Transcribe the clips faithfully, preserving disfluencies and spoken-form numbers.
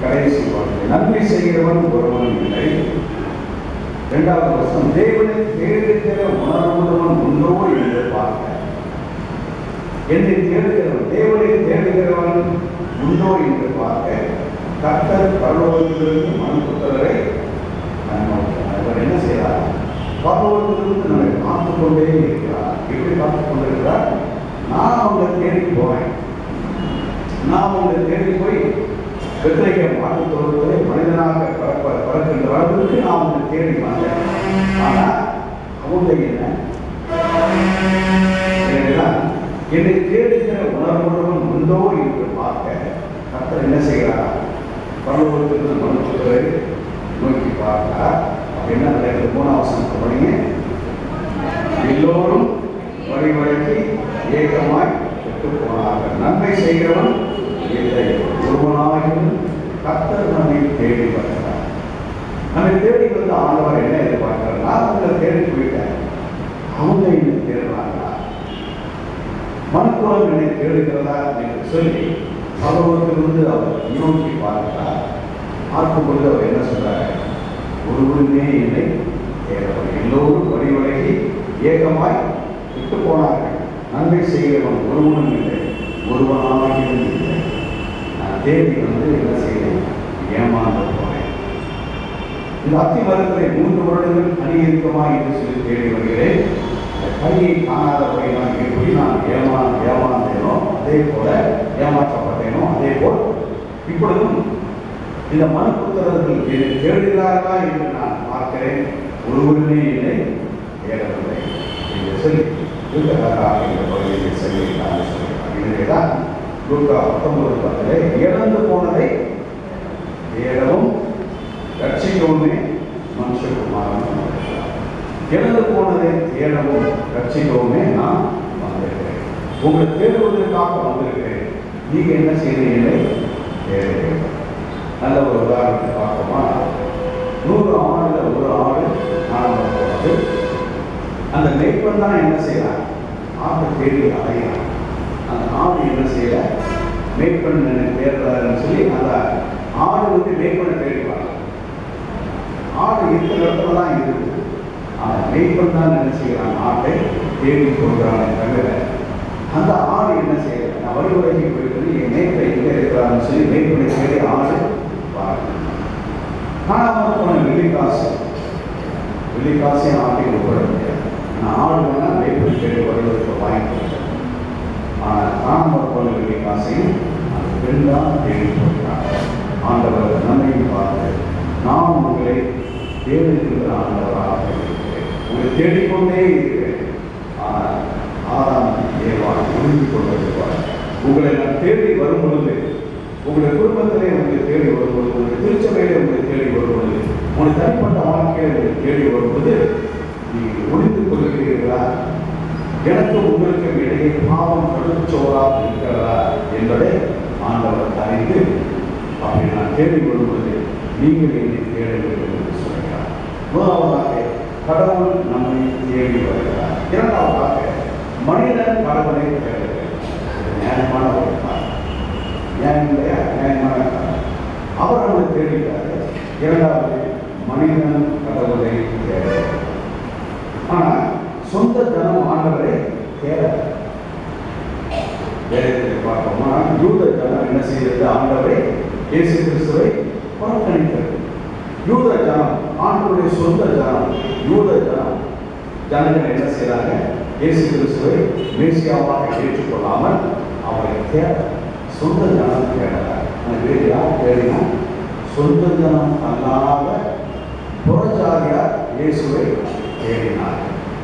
கடைசி வார்த்தை, நன்மை செய்கிறவன் ஒருவனும் இல்லை. இரண்டாவது வருஷம், தேவனை தேடுகிற உணர்வுள்ளவன் உண்டோ என்று பார்க்க. என்னை தேடுகிறவன், தேவனை தேடுகிறவன் உண்டோ என்று பார்க்க கர்த்தர் பரலோகத்திலிருந்து மனுபுத்திரரை அவர் என்ன செய்கிறார்? பரலோகத்திலிருந்து நம்மை பார்த்து கொண்டே இருக்கிறார். எப்படி பார்த்து கொண்டிருக்கிறார்? நான் அவங்களை தேடி போறேன். நான் அவங்களை தேடி போய் வெற்றிலை மாட்டு தோட்டத்திலே மனிதனாக பறப்ப பறக்கின்ற அளவுக்கு நான் அவங்களை தேடி வந்தேன். ஆனால் அவங்க என்ன என்னை தேடுகிற உணர்வுடன் உண்டோ என்று பார்க்க கர்த்தர் என்ன செய்கிறார்? பரலோகத்திலிருந்து மனுபுத்திரரை நோக்கி பார்க்கிறார். என்ன நடக்குது? மூணாவது வசனத்தை படிங்க. எல்லோரும் வழி வழக்கி ஏகமாய் விட்டு போனார்கள். நன்மை செய்கிறவன் இல்லை, ஒருவனாகிலும் கர்த்தர் நம்மை தேடி வருகிறார். நம்மை தேடி வந்து ஆண்டவர் என்ன எதிர்பார்க்கிறார்? நான் அவங்களை தேடி போயிட்டேன், அவங்க என்னை தேடுறாங்களா? மனுக்குலம் என்னை தேடுகிறதா என்று சொல்லி பரலோகத்திலிருந்து அவர் நோக்கி பார்க்கிறார். பார்க்கும் பொழுது அவர் என்ன சொல்றாரு? ஒருவருமே என்னை தேடவர், எல்லோரும் வழி வழங்கி ஏகமாய் விட்டு போனார்கள். நன்மை செய்கிறவன் ஒருவனும் இல்லை, ஒருவனாகியும் இல்லை. நான் தேடி வந்து என்ன செய்யணும்? ஏமாந்து போனேன். இந்த அத்தி மரத்திலே மூன்று வருடங்கள் அணியிருக்கமாய் என்று சொல்லி தேடி வருகிறேன். கையை காணாதவரை நான் எப்படி நான் ஏமா ஏமாந்தேனோ அதே போல ஏமாற்றப்பட்டேனோ அதே போல் இப்பொழுதும் இந்த மனுபுத்திரர்கள் என்னை தேடுகிறார்களா என்று நான் பார்க்கிறேன், ஒருவருமே என்னை தேடவில்லை என்று சொல்லி தூக்கத்தக்காக இந்த பகுதியை சொல்லியிருக்காங்க. இதுதான் லூக்கா பத்தொன்பது பத்திலே இழந்து போனதை தேடவும் ரட்சிக்கவுமே மனுஷகுமாரன் இழந்து போனதை தேடவும் ரட்சிக்கவுமே நான் வந்திருக்கிறேன். உங்களை தேடுவதற்காக வந்திருக்கிறேன். நீங்க என்ன செய்கிறீங்களே தேடுகிறேன். நல்ல ஒரு உதாரணத்தை பார்ப்போமா? நூறு ஆண்டுல ஒரு ஆடு காணாமல் போகிறது. அந்த மேய்ப்பன் தான் என்ன செய்யலாம்? ஆட்டை தேடி அலையலாம். அந்த ஆடு என்ன செய்யல? மேய்ப்பன் என்ன தேடுறாருன்னு சொல்லி அந்த ஆடு வந்து மேய்ப்பனை தேடிப்பாங்க. ஆடு இருக்கிற இடத்துல தான் இருக்குது. ஆனால் மேய்ப்பன் தான் என்ன செய்யறான்? ஆட்டை தேடி கொடுக்குறானே தவிர அந்த ஆடு என்ன செய்யல? நான் வழிமுறைக்கு போயிட்டு என் மேய்ப்பை எங்கே இருக்கிறான்னு சொல்லி மேய்ப்பனை தேடி ஆடு காணாமல் போன வெள்ளிக்காசு வெள்ளிக்காசையும் ஆட்டையும் ஒப்பிட முடியாது. ஆனால் ஆடு வேணா மேய்ப்பனை தேடி வருவதற்கு வாய்ப்பு இல்லை. ஆனால் காணாமல் போன வெள்ளிக்காசையும் அந்த பெண் தான் தேடி போகிறாங்க. ஆண்டவர் நம்மையும் பார்த்து நான் உங்களை தேடுகின்ற ஆண்டவராக இருக்கிறேன், உங்களை தேடிக்கொண்டே இருக்கிறேன். ஆனால் ஆதாம் ஏவாள் புரிந்து கொண்டிருப்பார். உங்களை நான் தேடி வரும் பொழுது, உங்களுடைய குடும்பத்திலே உங்களை தேடி வரும்பொழுது, உங்களுடைய திருச்சபையிலே உங்களை தேடி வரும்பொழுது, உங்களுடைய தனிப்பட்ட வாழ்க்கையை உங்களை தேடி வரும்பொழுது நீங்கள் ஒளிந்து கொள்கிறீர்களா? எனக்கு உங்களுக்கு இடையே பாவம் கடுச்சோரா இருக்கிறதா என்பதை ஆண்டவர் அறிந்து அப்படி நான் தேடி வரும்பொழுது நீங்கள் என்னை தேட வேண்டும் என்று சொல்கிறார். முதலாவதாக கடவுள் நம்மை தேடி வருகிறார். இரண்டாவதாக மனிதன் கடவுளை தேடுகிறார். நியாயமான ஒரு காரணம், நியாயம் இல்லையா? நியாயமான காரணம். அவர் நம்மை தேடுகிறார். இரண்டாவது மனிதன் கடவுளை தேடுகிறார். ஆனால் சொந்த ஜனம் ஆண்டவரை தேட வேதத்தை பார்ப்போமா? யூத ஜனம் என்ன செய்தது? ஆண்டவரை இயேசு கிறிஸ்துவை புறக்கணித்தது. யூத ஜனம், ஆண்டவருடைய சொந்த ஜனம், யூத ஜனம் ஜனங்கள் என்ன செய்யறாங்க? இயேசு கிறிஸ்துவை மேசியாவாக ஏற்றுக்கொள்ளாமல் அவரை தேட சொந்த ஜனம் தேடலாம். வேறு யார் தேடினா? சொந்த ஜனம் அல்லாத புறஜாதியார் இயேசுவை தேடினார்.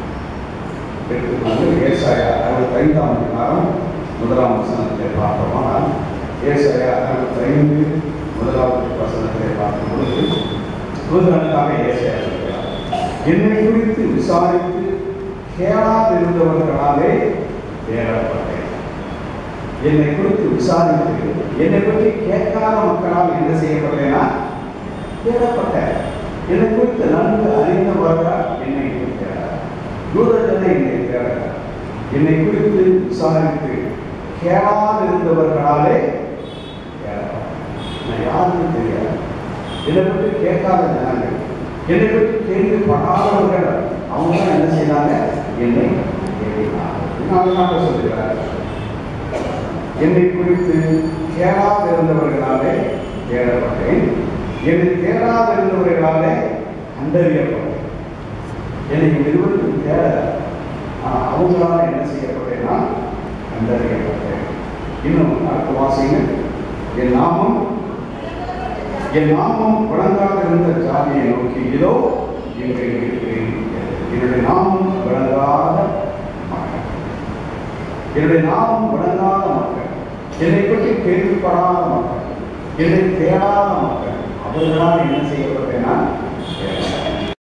ஏசாயா அறுபத்தி ஐந்தாம் அதிகாரம் முதலாம் வசனத்தை பார்த்தோமானால், ஏசாயா அறுபத்தி ஐந்து முதலாவது வசனத்தை பார்க்கும் பொழுது முதலுக்காக ஏசாயா சொல்கிறார், என்னை குறித்து விசாரித்து கேளாதிருந்தவர்களாலே தேடப்பட்டேன். என்னை குறித்து விசாரித்து என்னை பற்றி கேட்காத மக்களால் என்ன செய்யப்பட்டேன்னா தேடப்பட்டேன். என்னை குறித்து நன்கு அறிந்தவர்கள் என்னை தேடுகிறார். யூதர்களை என்னை தேடுகிறார். என்னை குறித்து விசாரித்து கேளாதிருந்தவர்களாலே தேடப்பட்டேன். நான் யாருன்னு தெரியாது. என்னை பற்றி கேட்காத ஜனங்கள், என்னை பற்றி கேள்விப்படாதவர்கள் அவங்க தான் என்ன செய்தாங்க? என்னை தேடினாங்க. அதனால சொல்லுகிறார், என்னை குறித்து கேளாதிருந்தவர்களாலே தேடப்பட்டேன், என்னை தேடாதிருந்தவர்களாலே கண்டறியப்பட்டேன். என்னை நிறுவனத்துக்கு தேட, ஆனால் அவங்களால என்ன செய்யப்பட்டேன்னா கண்டறியப்பட்டேன். இன்னும் அடுத்த வாசிங்க. என் நாமம் என் நாமம் வழங்காத இருந்த ஜாதியை நோக்கி இதோ எங்கே இருக்கிறேன். என்னுடைய நாமம் வழங்காத மக்கள், என்னுடைய நாமம் வழங்காத மக்கள், என்னை பற்றி கேள்விப்படாத மக்கள், என்னை தேடாத மக்கள், அவர்களால் என்ன செய்யப்பட்டேன்னா